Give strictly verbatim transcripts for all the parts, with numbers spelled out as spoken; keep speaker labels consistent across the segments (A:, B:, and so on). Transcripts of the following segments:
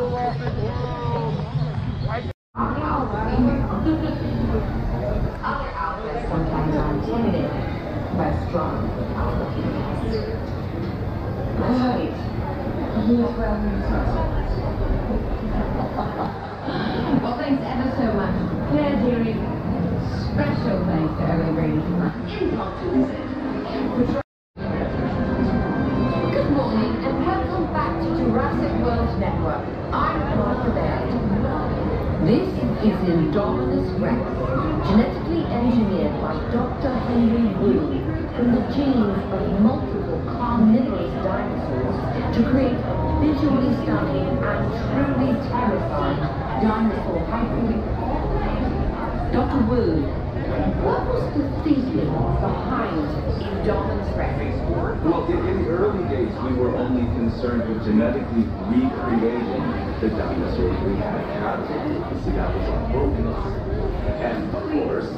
A: Other outlets sometimes are intimidated by strong, out-looking guests. Right. Here's where we talk. Well, thanks ever so much. Claire, dearie. Special thanks to everybody. Impromptu visit. Good morning and welcome back to Jurassic World Network. I'm Martha Baird. This is Indominus Rex, genetically engineered by Doctor Henry Wu from the genes of multiple carnivorous dinosaurs to create a visually stunning and truly terrifying dinosaur hybrid. Doctor Wu, what was the thinking behind Indominus Rex?
B: Well, in, in the early days, we were only concerned with genetically recreating the dinosaurs we had had. See, that was our focus. And of course,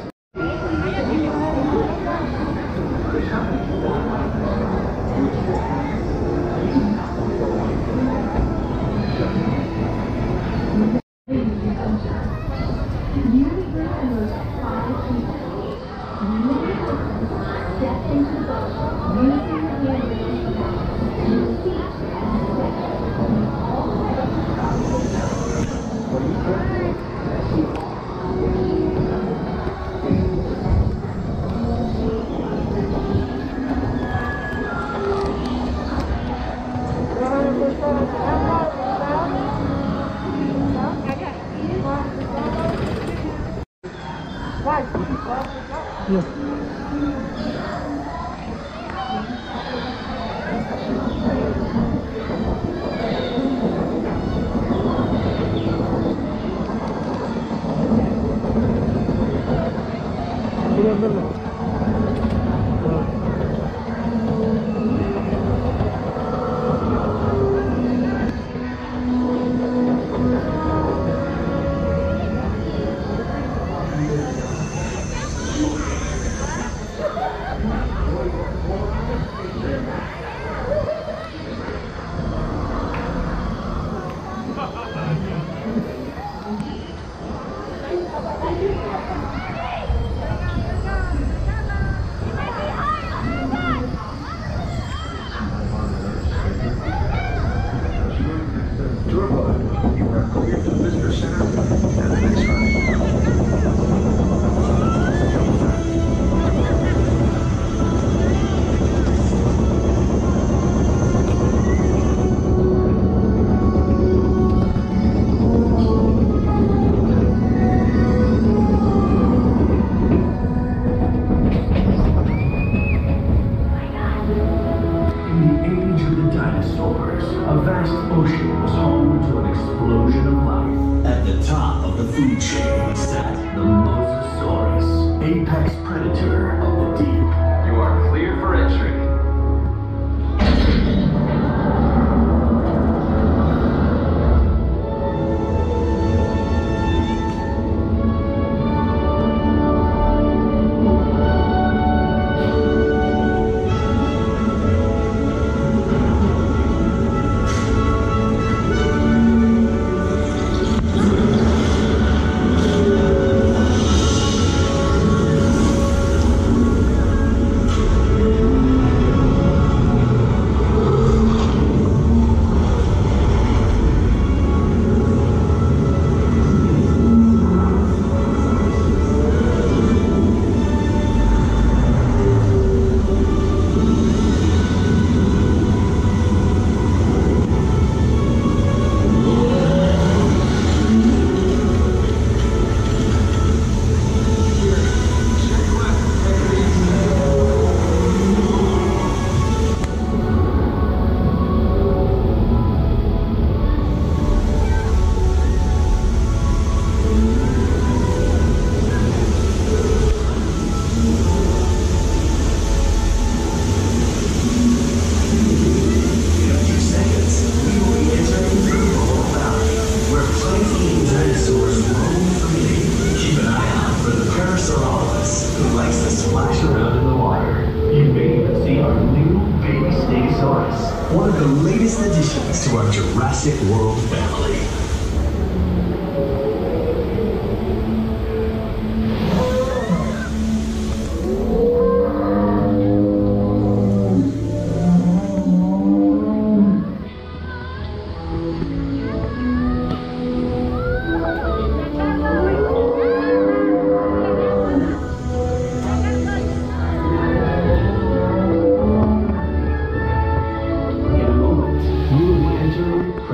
C: one of the latest additions to our Jurassic World family.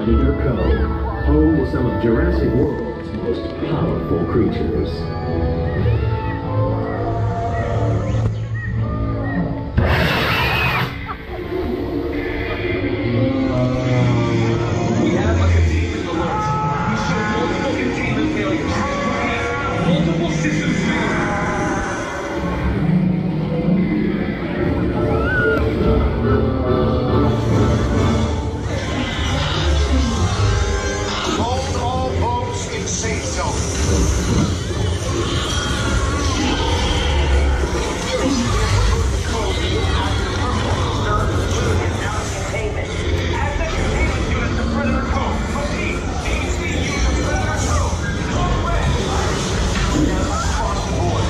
C: Predator Cove, home to some of Jurassic World's most powerful creatures.
D: We have a containment alert. We show multiple containment failures. Multiple systems failures. Hold all boats in safe zone. As the containment units of Predator Cove proceed, A C units of Predator Cove, code red. Across the board.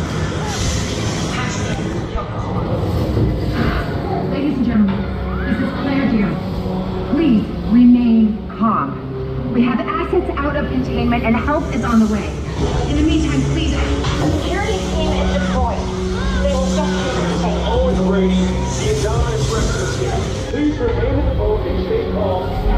E: Ladies and gentlemen, this is Claire Deer. Please remain calm. We have assets out of containment and help is on the way. In the meantime, please.
F: The security team is deployed. They will just be safe.
D: Owen Brady, the Adonis rescue team. Please remain in the boat and stay calm.